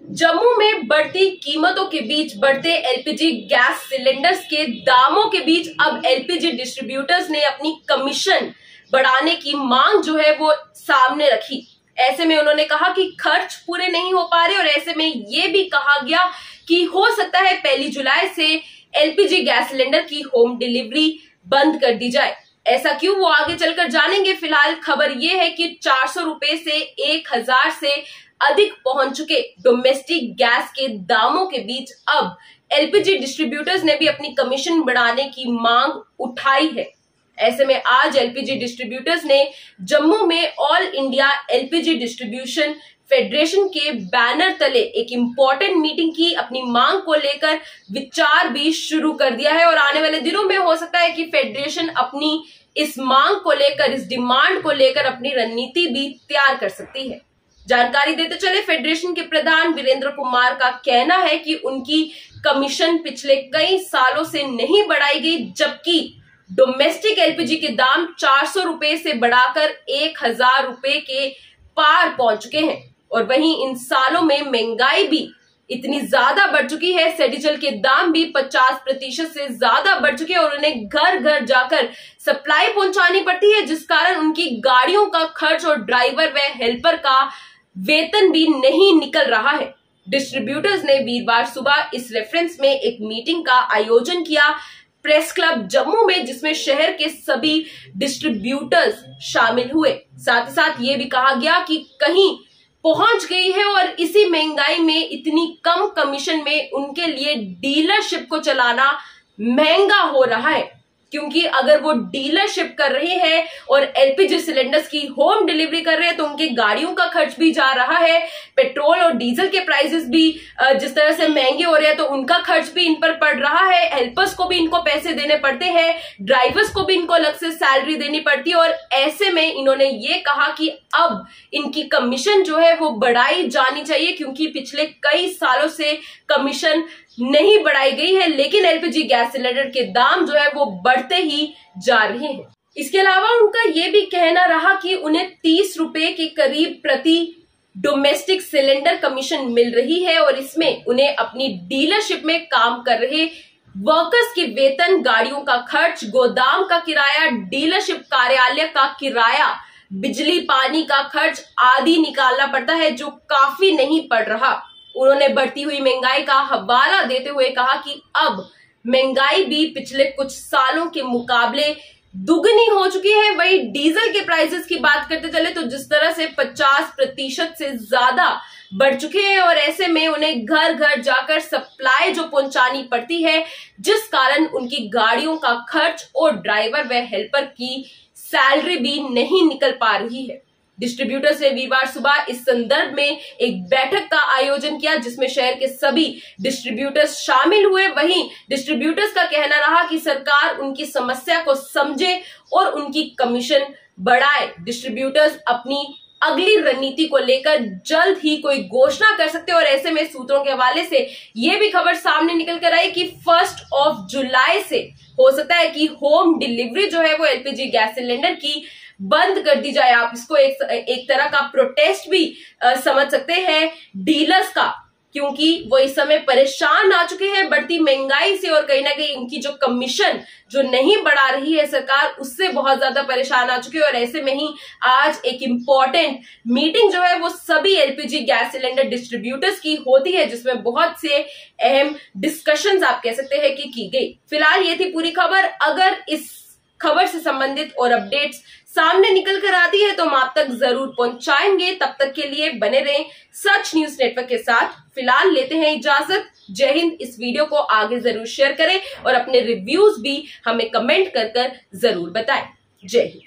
जम्मू में बढ़ती कीमतों के बीच बढ़ते एलपीजी गैस सिलेंडर्स के दामों के बीच अब एलपीजी डिस्ट्रीब्यूटर्स ने अपनी कमीशन बढ़ाने की मांग जो है वो सामने रखी। ऐसे में उन्होंने कहा कि खर्च पूरे नहीं हो पा रहे और ऐसे में ये भी कहा गया कि हो सकता है 1 जुलाई से एलपीजी गैस सिलेंडर की होम डिलीवरी बंद कर दी जाए। ऐसा क्यों, वो आगे चलकर जानेंगे। फिलहाल खबर ये है कि 400 रुपए से 1000 से अधिक पहुंच चुके डोमेस्टिक गैस के दामों के बीच अब एलपीजी डिस्ट्रीब्यूटर्स ने भी अपनी कमीशन बढ़ाने की मांग उठाई है। ऐसे में आज एलपीजी डिस्ट्रीब्यूटर्स ने जम्मू में all India LPG distribution federation के बैनर तले एक इम्पोर्टेंट मीटिंग की, अपनी मांग को लेकर विचार भी शुरू कर दिया है और आने वाले दिनों में हो सकता है कि फेडरेशन अपनी इस मांग को लेकर, इस डिमांड को लेकर अपनी रणनीति भी तैयार कर सकती है। जानकारी देते चले, फेडरेशन के प्रधान वीरेंद्र कुमार का कहना है कि उनकी कमीशन पिछले कई सालों से नहीं बढ़ाई गई, जबकि डोमेस्टिक एलपीजी के दाम 400 रुपए से बढ़ाकर 1000 रुपए के पार पहुंच चुके हैं और वहीं इन सालों में महंगाई भी इतनी ज्यादा बढ़ चुकी है। सेडीजल के दाम भी 50% से ज्यादा बढ़ चुके हैं और उन्हें घर घर जाकर सप्लाई पहुंचानी पड़ती है, जिस कारण उनकी गाड़ियों का खर्च और ड्राइवर व हेल्पर का वेतन भी नहीं निकल रहा है। डिस्ट्रीब्यूटर्स ने वीरवार सुबह इस रेफरेंस में एक मीटिंग का आयोजन किया प्रेस क्लब जम्मू में, जिसमें शहर के सभी डिस्ट्रीब्यूटर्स शामिल हुए। साथ ही साथ ये भी कहा गया कि कहीं पहुंच गई है और इसी महंगाई में इतनी कम कमीशन में उनके लिए डीलरशिप को चलाना महंगा हो रहा है, क्योंकि अगर वो डीलरशिप कर रहे हैं और एलपीजी सिलेंडर्स की होम डिलीवरी कर रहे हैं तो उनके गाड़ियों का खर्च भी जा रहा है, पेट्रोल और डीजल के प्राइसेस भी जिस तरह से महंगे हो रहे हैं तो उनका खर्च भी इन पर पड़ रहा है, हेल्पर्स को भी इनको पैसे देने पड़ते हैं, ड्राइवर्स को भी इनको अलग से सैलरी देनी पड़ती है। और ऐसे में इन्होंने ये कहा कि अब इनकी कमीशन जो है वो बढ़ाई जानी चाहिए, क्योंकि पिछले कई सालों से कमीशन नहीं बढ़ाई गई है, लेकिन एलपीजी गैस सिलेंडर के दाम जो है वो बढ़ते ही जा रहे हैं। इसके अलावा उनका ये भी कहना रहा कि उन्हें 30 रुपए के करीब प्रति डोमेस्टिक सिलेंडर कमीशन मिल रही है और इसमें उन्हें अपनी डीलरशिप में काम कर रहे वर्कर्स के वेतन, गाड़ियों का खर्च, गोदाम का किराया, डीलरशिप कार्यालय का किराया, बिजली पानी का खर्च आदि निकालना पड़ता है, जो काफी नहीं पड़ रहा। उन्होंने बढ़ती हुई महंगाई का हवाला देते हुए कहा कि अब महंगाई भी पिछले कुछ सालों के मुकाबले दुगनी हो चुकी है। वही डीजल के प्राइसेस की बात करते चले तो जिस तरह से 50% से ज्यादा बढ़ चुके हैं और ऐसे में उन्हें घर घर जाकर सप्लाई जो पहुंचानी पड़ती है, जिस कारण उनकी गाड़ियों का खर्च और ड्राइवर व हेल्पर की सैलरी भी नहीं निकल पा रही है। डिस्ट्रीब्यूटर्स ने वीरवार सुबह इस संदर्भ में एक बैठक का आयोजन किया, जिसमें शहर के सभी डिस्ट्रीब्यूटर्स शामिल हुए। वहीं डिस्ट्रीब्यूटर्स का कहना रहा कि सरकार उनकी समस्या को समझे और उनकी कमीशन बढ़ाए। डिस्ट्रीब्यूटर्स अपनी अगली रणनीति को लेकर जल्द ही कोई घोषणा कर सकते हैं और ऐसे में सूत्रों के हवाले से ये भी खबर सामने निकल कर आई कि 1 जुलाई से हो सकता है कि होम डिलीवरी जो है वो एलपीजी गैस सिलेंडर की बंद कर दी जाए। आप इसको एक तरह का प्रोटेस्ट भी समझ सकते हैं डीलर्स का, क्योंकि वो इस समय परेशान आ चुके हैं बढ़ती महंगाई से और कहीं ना कहीं इनकी जो कमीशन जो नहीं बढ़ा रही है सरकार, उससे बहुत ज्यादा परेशान आ चुके हैं। और ऐसे में ही आज एक इम्पोर्टेंट मीटिंग जो है वो सभी एलपीजी गैस सिलेंडर डिस्ट्रीब्यूटर्स की होती है, जिसमें बहुत से अहम डिस्कशंस आप कह सकते हैं कि की गई। फिलहाल ये थी पूरी खबर। अगर इस खबर से संबंधित और अपडेट्स सामने निकल कर आती है तो हम आप तक जरूर पहुंचाएंगे। तब तक के लिए बने रहें सच न्यूज नेटवर्क के साथ। फिलहाल लेते हैं इजाजत। जय हिंद। इस वीडियो को आगे जरूर शेयर करें और अपने रिव्यूज भी हमें कमेंट कर जरूर बताएं। जय हिंद।